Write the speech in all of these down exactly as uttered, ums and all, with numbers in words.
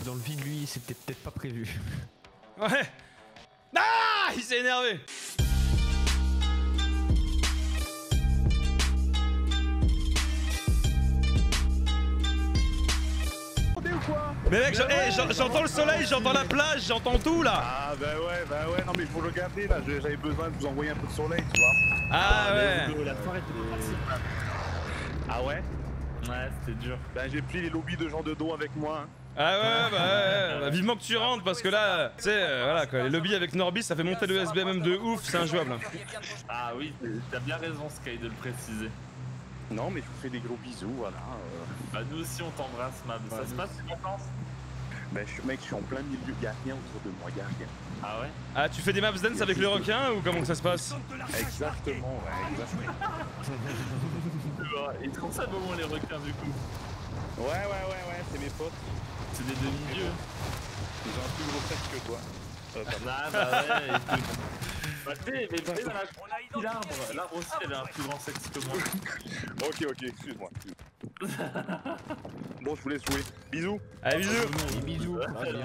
dans le vide, lui, c'était peut-être pas prévu. Ouais. Ah, il s'est énervé. Mais mec, ouais, j'entends le soleil, j'entends la plage, j'entends tout là. Ah bah ouais, bah ouais, non mais il faut le garder là, j'avais besoin de vous envoyer un peu de soleil, tu vois. Ah, ah ouais. La soirée était facile. Ah ouais? Ouais, c'était dur. Bah j'ai pris les lobbies de gens de dos avec moi. Hein. Ah ouais, bah ouais, bah, vivement que tu rentres parce que là, tu sais, euh, voilà quoi, les lobbies avec Norby ça fait monter le S B M M de ouf, c'est injouable. Ah oui, t'as bien raison Sky de le préciser. Non mais je vous fais des gros bisous, voilà. Euh... Bah nous aussi on t'embrasse Mab, ça se passe les vacances? Bah je, mec, je suis en plein milieu, y'a rien autour de moi, y'a rien. Ah ouais? Ah tu fais des maps dance avec le requin ou comment que ça se passe? Exactement, ouais, exactement. Ils trouvent ça moment les requins du coup? Ouais, ouais, ouais, ouais, c'est mes potes. C'est des demi-dieux. Ils ont un plus gros sexe que toi. Euh, ah bah ouais, écoute. Bah tu sais, mais dans la... l'arbre, l'arbre aussi avait un plus grand sexe que moi. Ok, ok, excuse-moi. Bon, je vous laisse jouer. Bisous. Allez, bisous. Et bisous.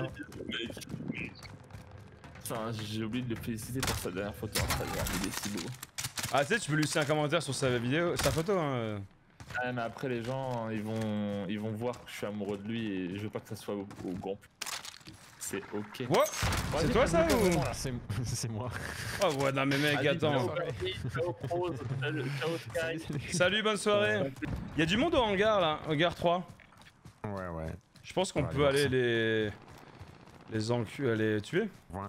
Enfin, j'ai oublié de le féliciter pour sa dernière photo Instagram, il est si beau. Ah tu sais, tu peux lui laisser un commentaire sur sa vidéo, sa photo hein. Ouais, mais après les gens, ils vont, ils vont voir que je suis amoureux de lui et je veux pas que ça soit au, au grand. C'est ok. What? C'est toi ça ou? C'est moi. Oh ouais, non mais mec, attends. Salut, bonne soirée. Il y a du monde au hangar là, hangar trois. Ouais, ouais. Je pense qu'on peut aller les... Les encu... les tuer. Ouais.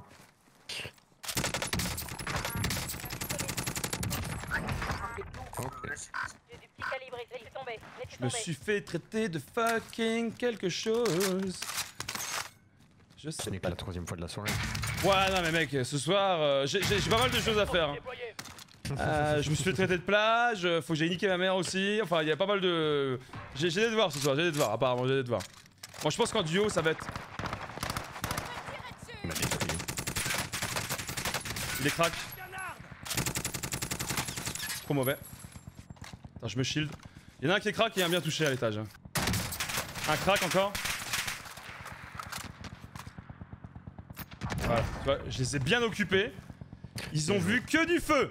Je me suis fait traiter de fucking quelque chose. Je sais. Ce n'est pas la troisième fois de la soirée. Ouais, non mais mec, ce soir, euh, j'ai pas mal de choses à faire. Hein. Euh, je me suis fait traiter de plage, faut que j'aille niquer ma mère aussi. Enfin, il y a pas mal de... J'ai des devoirs ce soir, j'ai des devoirs, apparemment, j'ai des devoirs. Bon, je pense qu'en duo, ça va être... Il est crack. Trop mauvais. Attends, je me shield. Il y en a un qui est crack et un bien touché à l'étage. Un crack encore. Voilà, tu vois, je les ai bien occupés. Ils ont vu que du feu.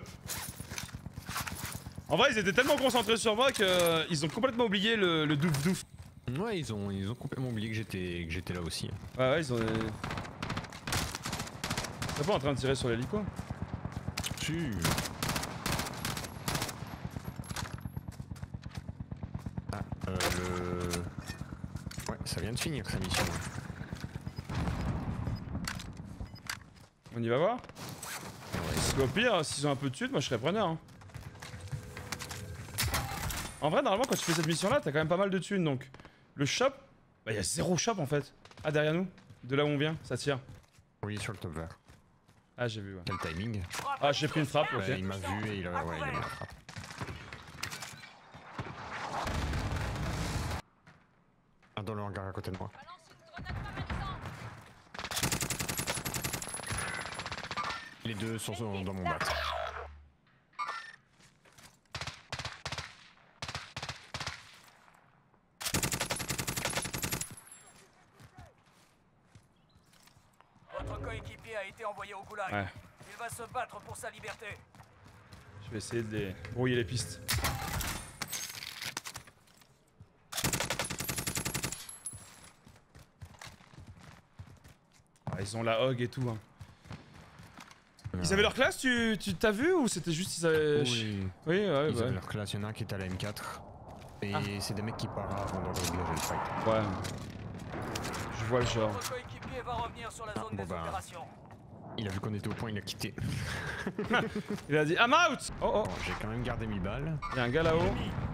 En vrai, ils étaient tellement concentrés sur moi qu'ils ont complètement oublié le, le douf douf. Ouais, ils ont, ils ont complètement oublié que j'étais que j'étais là aussi. Ouais, ouais, ils ont... T'es pas en train de tirer sur l'hélico? Si. Ah, euh, le... Ouais, ça vient de finir sa mission. On y va voir? Parce qu'au pire, s'ils ont un peu de thunes, moi je serais preneur. Hein. En vrai, normalement, quand tu fais cette mission-là, t'as quand même pas mal de thunes, donc... Le shop, bah y'a zéro shop en fait. Ah, derrière nous, de là où on vient, ça tire. Oui, sur le top vert. Ah, j'ai vu, ouais. Quel timing. Ah, j'ai pris une frappe, ok. Euh, il m'a vu et il a, ouais, il a mis la frappe. Ah, dans le hangar à côté de moi. Les deux sont dans mon bat. Votre coéquipier a été envoyé au goulag. Ouais. Il va se battre pour sa liberté. Je vais essayer de les... brouiller les pistes. Ah, ils ont la hog et tout. Hein. Ils avaient leur classe, tu t'as vu ou c'était juste ils avaient... Oui, oui ouais, ils bah. avaient leur classe, il y en a un qui est à la M quatre. Et ah. c'est des mecs qui partent avant de régler le fight. Ouais. Je vois le genre. Votre coéquipier va revenir sur la zone ah, bon des bah, opérations. Il a vu qu'on était au point, il a quitté. Il a dit I'm out. Oh oh. Bon, j'ai quand même gardé mes balles. Il y a un gars là-haut.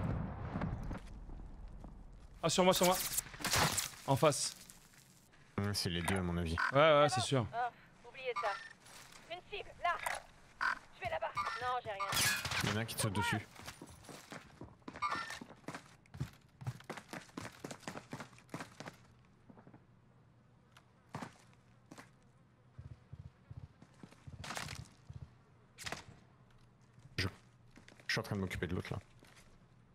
Ah, sur moi, sur moi. En face. Ouais, c'est les deux à mon avis. Ouais, ouais, c'est sûr. Ah, oubliez ça. Une cible, là. Je vais là-bas. Non, j'ai rien. Il y en a un qui te saute dessus. Je... Je suis en train de m'occuper de l'autre là.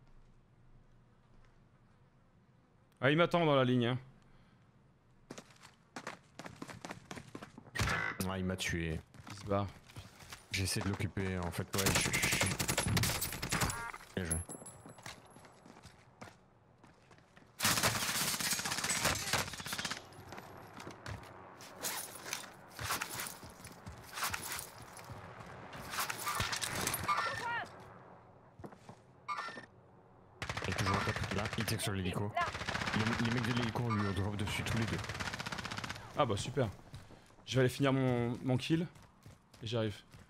Ah, il m'attend dans la ligne. Hein. Ah, il m'a tué. Il se barre. J'essaie de l'occuper en fait. Ouais, je suis. Bien joué. Il est toujours en top là, il tire sur l'hélico. Les, les mecs de l'hélico on lui drop dessus tous les deux. Ah bah super. Je vais aller finir mon, mon kill. Et j'arrive.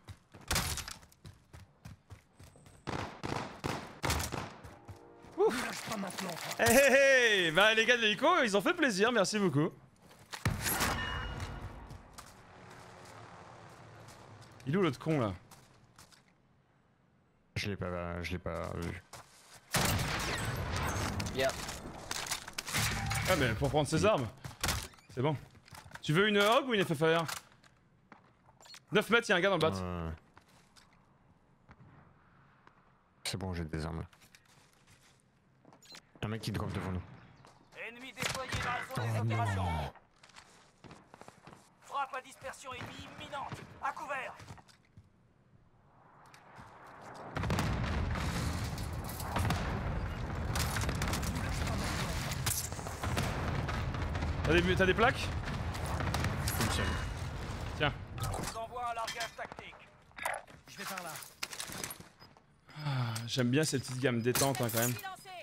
Ouf. Hey, hey, hey. Bah les gars de l'hélico, ils ont fait plaisir, merci beaucoup. Il est où l'autre con là? Je l'ai pas, je l'ai pas vu. Yep. Ah mais pour prendre ses armes. C'est bon. Tu veux une hog ou une F F R? neuf mètres, y'a un gars dans le bat. Euh... C'est bon, j'ai des armes là. Un mec qui drop devant nous. Ennemi déployé dans la zone des opérations. Frappe à dispersion ennemie imminente. À couvert. T'as des, t'as des plaques? Une seule. Tiens. On vous envoie un largage tactique. Je vais par là. Ah, j'aime bien ces petites gammes détentes hein, quand même.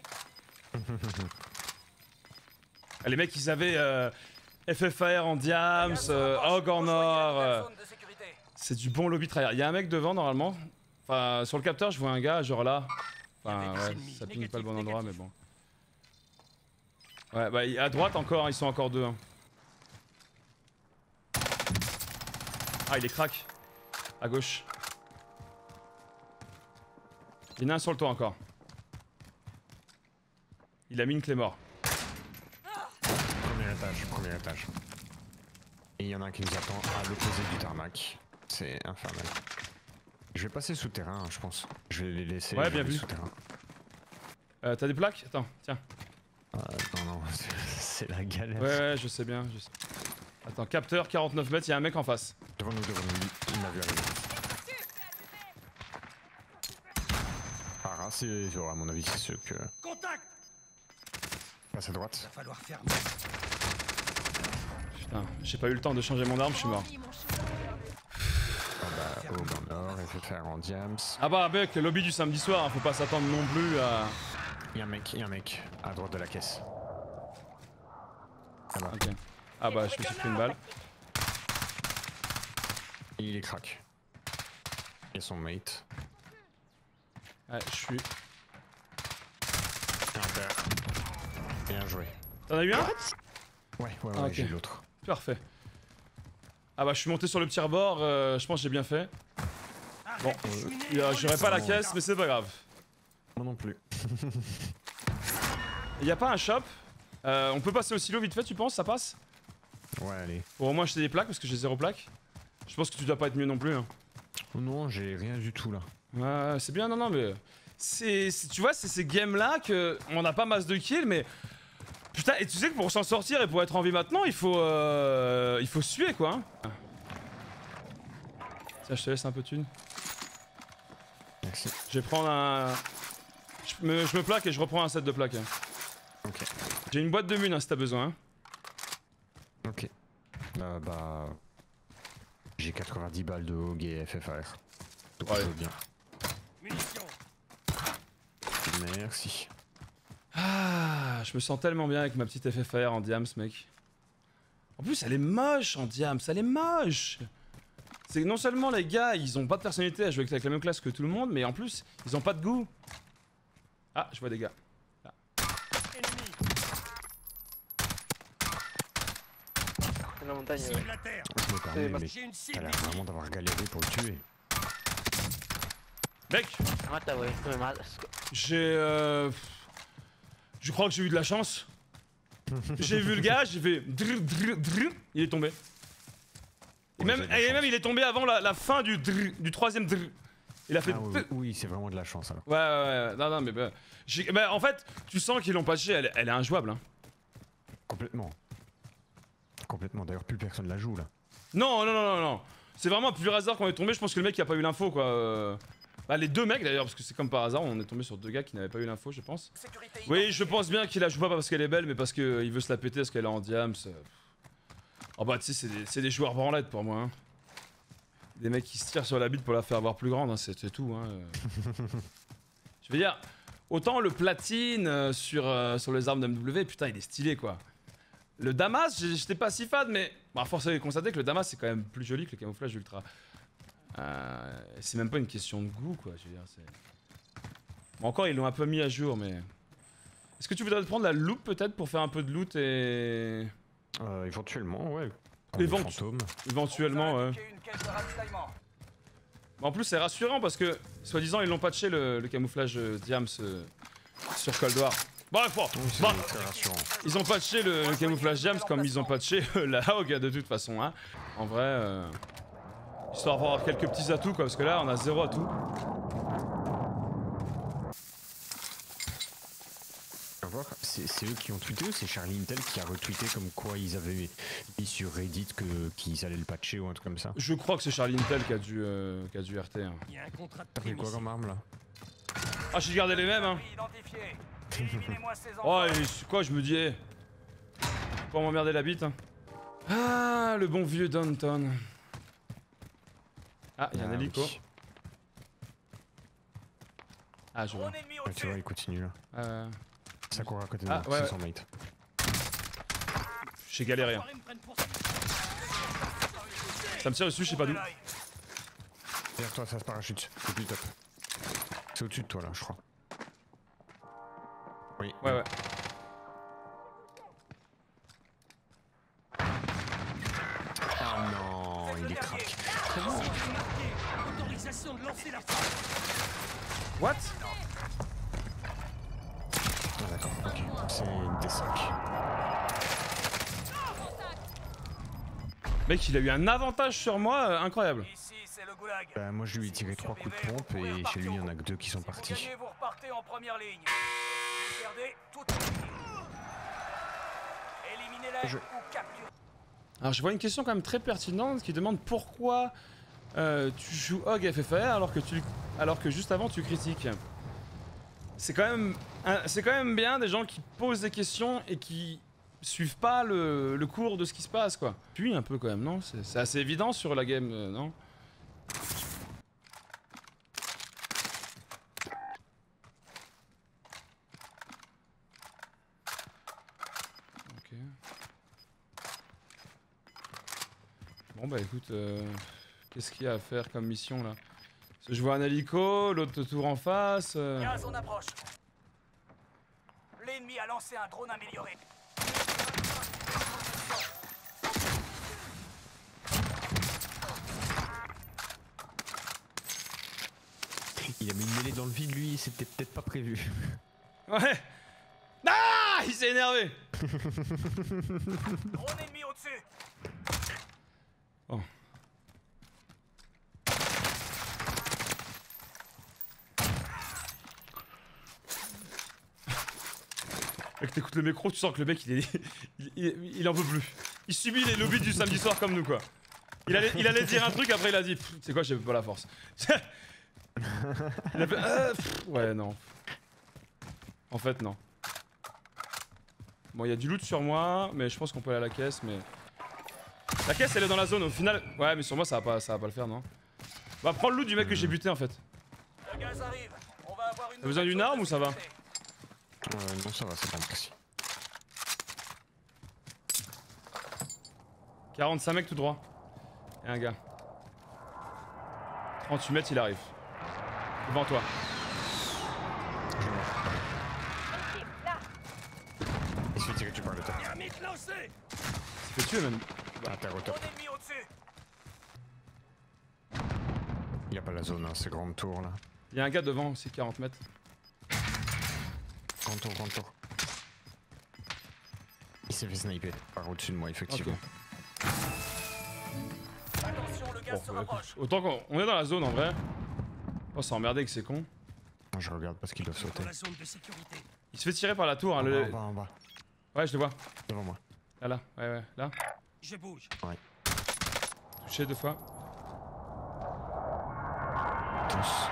Ah, les mecs ils avaient euh, F F A R en diams, euh, Hog en or. Euh, c'est du bon lobby tryhard. Il y a un mec devant normalement. Enfin sur le capteur je vois un gars genre là. Enfin ouais, ça ping pas le bon endroit mais bon. Ouais bah à droite encore, ils sont encore deux. Hein. Ah il est crack. À gauche. Il y en a un sur le toit encore. Il a mis une clé mort. Premier étage, premier étage. Et il y en a un qui nous attend à l'opposé du tarmac. C'est infernal. Je vais passer souterrain, je pense. Je vais les laisser ouais, bien vu. souterrain. Euh, T'as des plaques? Attends, tiens. Euh, non, non, c'est la galère. Ouais, ouais, je sais bien. Je sais. Attends, capteur, quarante-neuf mètres, il y a un mec en face. Devant nous, devant nous, il m'a vu arriver. Ah, c'est, à mon avis, c'est ceux que. Contact. Passe à droite. Va falloir faire. Putain, j'ai pas eu le temps de changer mon arme, je suis mort. Ah bah, Hog en or, F F R en diams. Ah bah, mec, lobby du samedi soir, hein, faut pas s'attendre non plus à. Il y a un mec, il y a un mec à droite de la caisse. Ah bah, Ok. Ah bah, je me suis pris une balle. il est crack. Et son mate. Ouais, je suis. Un père. Bien joué. T'en as eu un? Ouais, ouais, ouais, Ah, ok. j'ai l'autre. Parfait. Ah bah, je suis monté sur le petit rebord, euh, je pense que j'ai bien fait. Bon, euh, j'aurais pas la caisse, mais c'est pas grave. Moi non plus. Y a pas un shop? euh, On peut passer au silo vite fait, tu penses? Ça passe? Ouais, allez. Pour au moins acheter des plaques parce que j'ai zéro plaque. Je pense que tu dois pas être mieux non plus. Hein. Oh non, j'ai rien du tout là. Ouais, c'est bien, non, non, mais. C'est. Tu vois, c'est ces games là que. On a pas masse de kills, mais. Putain, et tu sais que pour s'en sortir et pour être en vie maintenant, il faut. Euh... Il faut suer quoi. Hein. Tiens, je te laisse un peu de thune. Merci. Je vais prendre un. Je me, je me plaque et je reprends un set de plaques. Hein. Ok. J'ai une boîte de mun hein, si t'as besoin. Hein. Ok. Euh, bah. J'ai quatre-vingt-dix balles de Hog et F F R. Donc Ouais. ça va bien. Munitions. Merci. Ah, je me sens tellement bien avec ma petite F F R en diams, mec. En plus, elle est moche en diams, elle est moche. C'est que non seulement les gars, ils ont pas de personnalité à jouer avec la même classe que tout le monde, mais en plus, ils ont pas de goût. Ah, je vois des gars. Là. La montagne, ouais. Cible à terre. Je me permets, bah, mais J'ai une t'as cible. l'air vraiment d'avoir galéré pour le tuer. Mec, Mata, ouais. Ouais, ma- j'ai... Euh... Je crois que j'ai eu de la chance. J'ai vu le gars, j'ai fait... drr, drr, drr, il est tombé. Et Ouais, même, j'ai de la et chance. même il est tombé avant la, la fin du drr, du troisième drr. Il a fait... Ah, oui, oui, oui, c'est vraiment de la chance alors. Ouais, ouais, ouais, non, non, mais bah, j'ai- bah, en fait, tu sens qu'ils l'ont patché, elle, elle est injouable. Hein. Complètement. Complètement. D'ailleurs, plus personne la joue là. Non, non, non, non, non. C'est vraiment un pur hasard qu'on est tombé. Je pense que le mec il a pas eu l'info quoi. Euh... Bah, les deux mecs d'ailleurs, parce que c'est comme par hasard, on est tombé sur deux gars qui n'avaient pas eu l'info, je pense. Sécurité Oui, je pense bien qu'il la joue pas parce qu'elle est belle, mais parce qu'il veut se la péter parce qu'elle est en diams. Oh bah, tu sais, c'est des, des joueurs branlettes pour moi. Hein. Des mecs qui se tirent sur la bite pour la faire voir plus grande, hein, c'est tout. Hein. Je veux dire, autant le platine euh, sur, euh, sur les armes d'M W, putain, il est stylé quoi. Le Damas, j'étais pas si fan, mais bah, force est de constater que le Damas c'est quand même plus joli que le camouflage ultra. Euh, c'est même pas une question de goût quoi, je veux dire, c'est... Bon, encore ils l'ont un peu mis à jour, mais... Est-ce que tu voudrais te prendre la loupe peut-être pour faire un peu de loot et... Euh, éventuellement, ouais. Évent... Fantômes. Éventuellement, ouais. Une caisse de ravitaillement. En plus c'est rassurant parce que, soi-disant, ils l'ont patché le, le camouflage euh, Diams euh, sur Cold War. Bref, bon, Oui, c'est bah, très rassurant. ils ont patché le, le camouflage Diams comme ils ont patché euh, la H O G de toute façon, hein. En vrai, euh, histoire d'avoir quelques petits atouts quoi, parce que là on a zéro atout. C'est eux qui ont tweeté ou c'est Charlie Intel qui a retweeté comme quoi ils avaient mis sur Reddit que qu'ils allaient le patcher ou un truc comme ça? Je crois que c'est Charlie Intel qui a dû, euh, qui a dû R T. Hein. Il y a un contrat de T'as pris quoi comme arme là? Ah, j'ai gardé les mêmes hein. identifié. Éliminez-moi ces Oh, enfants. et c'est quoi je me dis eh. Pour m'emmerder la bite hein. Ah, le bon vieux Downton. Ah, il y a un Ah, hélico. oui. Ah, je vois. Drone ennemi Ouais, tu au-dessus. vois, il continue là. Euh, Ça court à côté de Ah, moi, ouais, c'est son mate. j'ai galéré. Hein. Ça me tire dessus, je sais pas d'où. Derrière toi, ça se parachute. C'est plus top. C'est au-dessus de toi là, je crois. Oui. Ouais, ouais. Ah non, il est crack. Autorisation de lancer la What? Ah d'accord, ok. C'est une D cinq. Mec, il a eu un avantage sur moi euh, incroyable. Ici, c'est le goulag. Bah moi je lui ai tiré trois coups de pompe et chez lui il y en a que deux qui sont Si vous partis. gagnez, vous repartez en première ligne. Vous perdez toute l'équipe. Éliminez-les Je- ou capturez. Alors je vois une question quand même très pertinente qui demande pourquoi euh, tu joues H O G F F R alors que tu, alors que juste avant tu critiques. C'est quand même, un- c'est quand même bien des gens qui posent des questions et qui suivent pas le, le cours de ce qui se passe quoi. Puis un peu quand même non, c'est c'est assez évident sur la game euh, non? Ok. Bon bah écoute, euh, qu'est-ce qu'il y a à faire comme mission là? Parce que je vois un hélico, l'autre tour en face. euh. Gaz en approche. L'ennemi a lancé un drone amélioré. Il a mis une mêlée dans le vide lui, c'était peut-être pas prévu. Ouais. Ah, il s'est énervé. Drone ennemi au-dessus. Oh. Mec, t'écoutes le micro, tu sens que le mec il est. Il, il, il en peut plus. Il subit les lobbies du samedi soir comme nous quoi. Il allait, il allait dire un truc, après il a dit c'est quoi, j'ai pas la force. Il a fait, euh, pff, ouais, non. En fait, non. Bon, il y a du loot sur moi, mais je pense qu'on peut aller à la caisse, mais. La caisse elle est dans la zone au final. Ouais, mais sur moi ça va pas, ça va pas le faire, non? On va prendre le loot du mec que j'ai buté en fait. Le gaz arrive. On va avoir une. T'as besoin d'une nouvelle arme ou ça va? sécurité. Euh, non ça va, c'est pas précis. quarante-cinq mecs tout droit. Et un gars. trente-huit mètres, il arrive. Devant toi. Là, Il se fait tirer dessus par le tas. Thermique lancé. Il se fait tuer même. À terre au top. Drone ennemi au-dessus. Il y a pas la zone, hein, c'est grande tour là. Il y a un gars devant aussi, quarante mètres. Grand tour, grand tour. Il s'est fait sniper par au-dessus de moi effectivement. Ok. Attention, le gaz Bon, se bah, rapproche. écoute, autant qu'on on est dans la zone en vrai. Oh, c'est emmerdé que c'est con. Moi, je regarde parce qu'ils doivent sauter. Dans la zone de sécurité. Il se fait tirer par la tour. Hein, En le... bas, en bas, en bas. Ouais, je le vois. Devant moi. Là, là. Ouais, ouais, là. Je bouge. touché deux fois. Tous.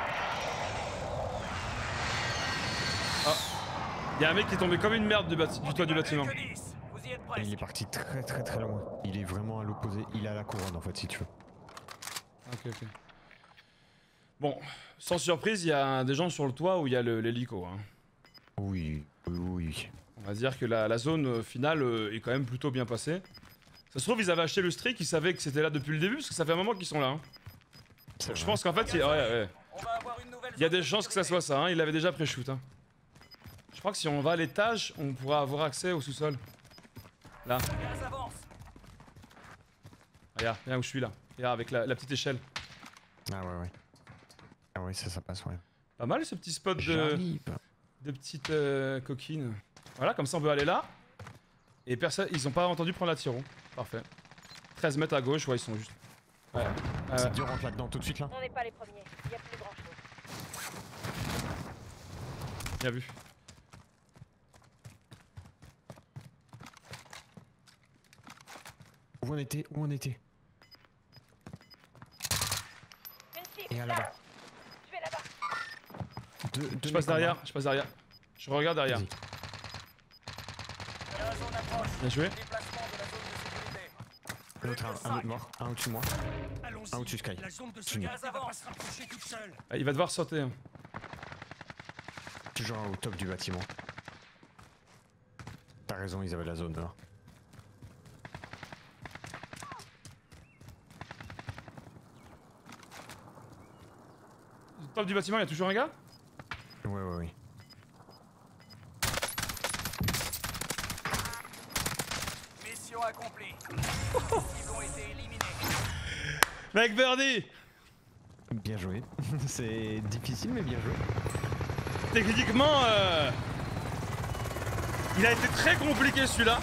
Y'a un mec qui est tombé comme une merde du, bâti du toit du bâtiment. Plus que dix. Vous y êtes Et presque. il est parti très très très loin. Il est vraiment à l'opposé. Il est à la couronne en fait si tu veux. Ok, ok. Bon, sans surprise, il y a des gens sur le toit où il y a l'hélico. Hein. Oui, oui, oui. On va dire que la, la zone euh, finale euh, est quand même plutôt bien passée. Ça se trouve, ils avaient acheté le streak, ils savaient que c'était là depuis le début, parce que ça fait un moment qu'ils sont là. Hein. C'est Je vrai. pense qu'en fait, il... ouais, ouais. On va avoir une nouvelle Il y a zone des de chances que ça sécurité. soit ça, hein. Il avait déjà pré-shoot. Hein. Je crois que si on va à l'étage, on pourra avoir accès au sous-sol. Là, Gaz avance. regarde, regarde où je suis là. Regarde, avec la, la petite échelle. Ah ouais, ouais. Ah ouais, ça, ça passe, ouais. Pas mal ce petit spot de, J'arrive. de petites euh, coquines. Voilà, comme ça on peut aller là. Et personne, ils ont pas entendu prendre la tiro. Parfait. treize mètres à gauche, ouais, ils sont juste. Ouais. Euh, C'est dur, rentre là-dedans tout de suite là. On n'est pas les premiers. Il y a plus grand chose. bien vu. Où on était? Où on était? Une cible. Et à là-bas. Je vais là-bas. Deux, deux Je mecs passe en derrière, bas. je passe derrière. Je regarde derrière. Vas-y. La zone approche. Bien joué. Déplacement de la zone de sécurité. L'autre, un, un autre mort. Un au-dessus de moi. Un au-dessus de Sky. Junior. Gaz avance. Ah, il va devoir sauter. Hein. Toujours au top du bâtiment. T'as raison, ils avaient la zone là. Top du bâtiment, il y a toujours un gars? Ouais, ouais, ouais. Mission accomplie. Ils ont été éliminés. Mec Birdie! Bien joué. C'est difficile mais bien joué. Techniquement, euh... il a été très compliqué celui-là.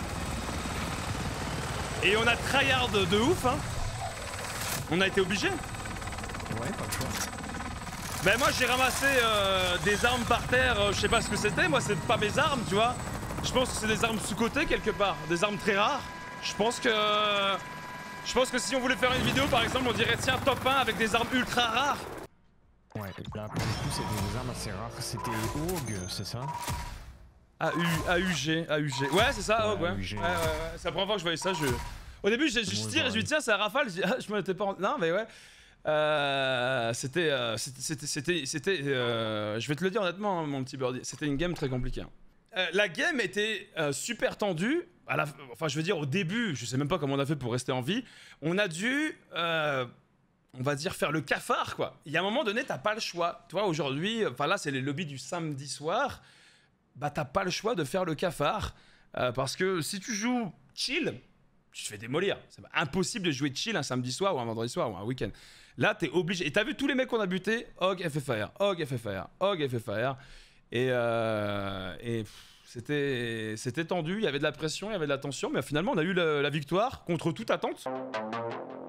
Et on a tryhard de, de ouf, hein. On a été obligé. Ouais, pas le choix. Ben moi j'ai ramassé euh, des armes par terre, euh, je sais pas ce que c'était, moi c'est pas mes armes, tu vois. Je pense que c'est des armes sous-cotées quelque part, des armes très rares. Je pense que... Je pense que si on voulait faire une vidéo par exemple, on dirait tiens top un avec des armes ultra rares. Ouais, là pour le coup c'était des armes assez rares. C'était O G, c'est ça? A U, A U G, A U G. Ouais c'est ça, Ouais, oh, ouais. A U G. Ouais, ouais, ouais. C'est la première fois que je voyais ça, je... Au début je, je Moi, tire et je lui dis tiens c'est un rafale, je dis ah je m'en étais pas... rendu- Non mais ouais. Euh, c'était, euh, c'était, c'était, c'était, euh, je vais te le dire honnêtement, mon petit birdie, c'était une game très compliquée. Hein. Euh, la game était euh, super tendue. À la, enfin, je veux dire, au début, je sais même pas comment on a fait pour rester en vie. On a dû, euh, on va dire, faire le cafard, quoi. Il y a un moment donné, t'as pas le choix. Tu vois, aujourd'hui, enfin là, c'est les lobbies du samedi soir. Bah, t'as pas le choix de faire le cafard. Euh, parce que si tu joues chill, tu te fais démolir. C'est impossible de jouer chill un samedi soir ou un vendredi soir ou un week-end. Là, t'es obligé. Et t'as vu tous les mecs qu'on a butés? O G, F F R, O G, F F R, O G, F F R. Et, euh, et c'était, c'était tendu, il y avait de la pression, il y avait de la tension, mais finalement, on a eu la, la victoire contre toute attente.